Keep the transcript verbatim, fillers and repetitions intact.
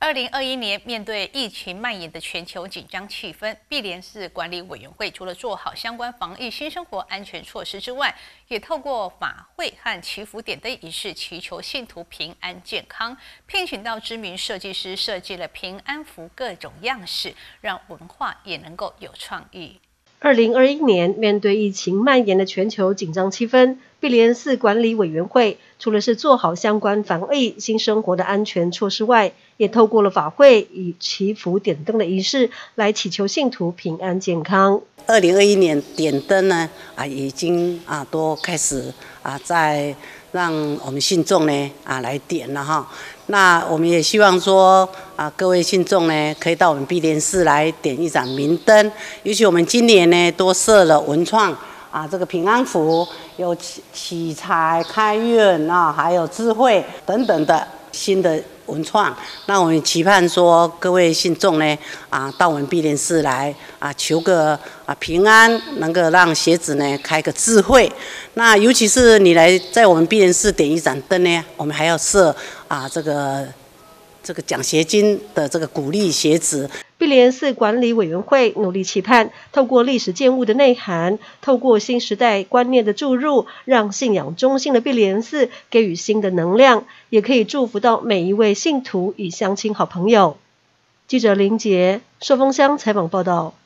二零二一年，面对疫情蔓延的全球紧张气氛，碧莲寺管理委员会除了做好相关防疫新生活安全措施之外，也透过法会和祈福点灯仪式，祈求信徒平安健康。聘请到知名设计师设计了平安符各种样式，让文化也能够有创意。 二零二一年，面对疫情蔓延的全球紧张气氛，碧莲寺管理委员会除了是做好相关防疫新生活的安全措施外，也透过了法会与祈福点灯的仪式，来祈求信徒平安健康。 二零二一年点灯呢，啊，已经啊都开始啊在让我们信众呢啊来点了哈。那我们也希望说啊，各位信众呢可以到我们碧莲寺来点一盏明灯。尤其我们今年呢多设了文创啊这个平安符，有祈祈财、开运啊，还有智慧等等的新的文创。那我们期盼说各位信众呢啊到我们碧莲寺来啊求个啊平安，能够让鞋子呢开个智慧。那尤其是你来在我们碧莲寺点一盏灯呢，我们还要设啊这个这个奖学金的这个鼓励鞋子。 碧莲寺管理委员会努力期盼，透过历史建物的内涵，透过新时代观念的注入，让信仰中心的碧莲寺给予新的能量，也可以祝福到每一位信徒与乡亲好朋友。记者林杰寿丰乡采访报道。